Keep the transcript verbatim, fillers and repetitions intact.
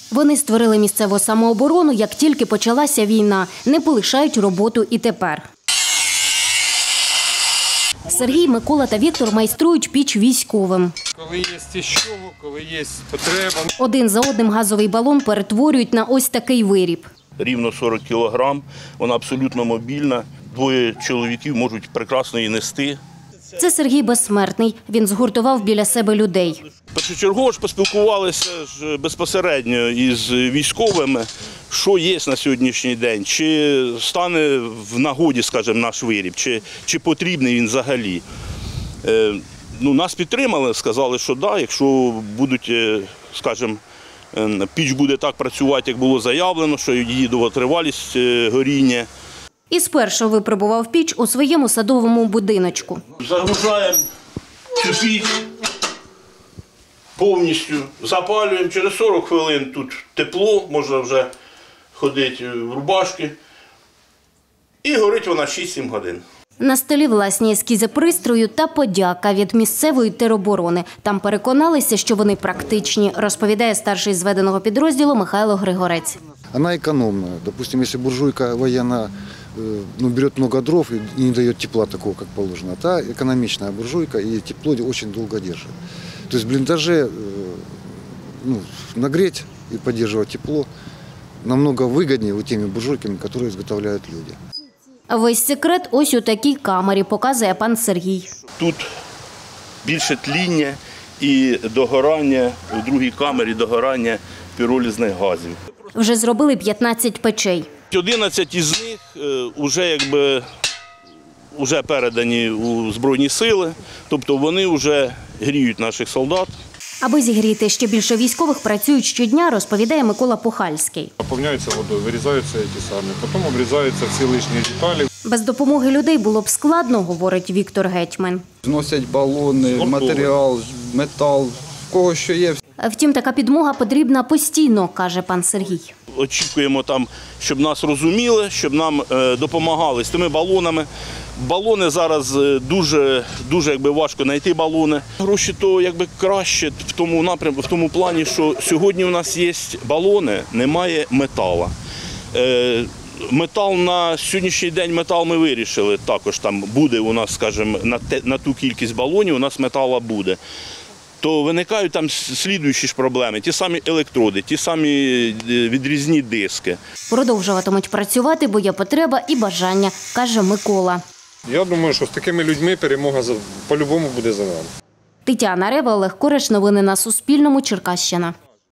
Вони створили місцеву самооборону, як тільки почалася війна. Не полишають роботу і тепер. Сергій, Микола та Віктор майструють піч військовим. Коли є із чого, коли є потреба. Один за одним газовий балон перетворюють на ось такий виріб. Рівно сорок кілограм, вона абсолютно мобільна. Двоє чоловіків можуть прекрасно її нести. Це Сергій Безсмертний. Він згуртував біля себе людей. Першочергово ж поспілкувалися ж безпосередньо із військовими, що є на сьогоднішній день, чи стане в нагоді, скажімо, наш виріб, чи, чи потрібний він взагалі. Е, ну, нас підтримали, сказали, що да, якщо будуть, скажімо, піч буде так працювати, як було заявлено, що її довготривалість горіння. І спершу випробував піч у своєму садовому будиночку. Загружаємо цю піч повністю, запалюємо, через сорок хвилин тут тепло, можна вже ходити в рубашки. І горить вона шість-сім годин. На столі власні ескізи пристрою та подяка від місцевої тероборони. Там переконалися, що вони практичні, розповідає старший зведеного підрозділу Михайло Григорець. Вона економна. Допустим, якщо буржуйка воєнна ну, берет много дров и не дает тепла такого, как положено, та экономичная буржуйка и тепло очень долго держит. То есть в блиндаже ну, нагреть и поддерживать тепло намного выгоднее вот теми буржуйками, которые изготовляют люди. Весь секрет ось у такій камері, показує пан Сергій. Тут більше тління і догорання, у другій камері догорання піролізних газів. Вже зробили п'ятнадцять печей. одинадцять із них вже якби вже передані у Збройні сили, тобто вони вже гріють наших солдат. Аби зігріти ще більше військових, працюють щодня, розповідає Микола Пухальський. Наповняються водою, вирізаються ті самі, потім обрізаються всі лишні деталі. Без допомоги людей було б складно, говорить Віктор Гетьман. Зносять балони, матеріал, метал, в кого що є. Втім, така підмога потрібна постійно, каже пан Сергій. Очікуємо там, щоб нас розуміли, щоб нам допомагали з тими балонами. Балони зараз дуже, дуже якби, важко знайти балони. Гроші то якби краще в тому напрямку, в тому плані, що сьогодні у нас є балони, немає метала. Е, метал на сьогоднішній день метал ми вирішили також там буде у нас, скажімо, на, те, на ту кількість балонів у нас метала буде. То виникають там слідуючі ж проблеми, ті самі електроди, ті самі відрізні диски. Продовжуватимуть працювати, бо є потреба і бажання, каже Микола. Я думаю, що з такими людьми перемога по-любому буде за нами. Тетяна Рева, Олег Кореш. Новини на Суспільному. Черкащина.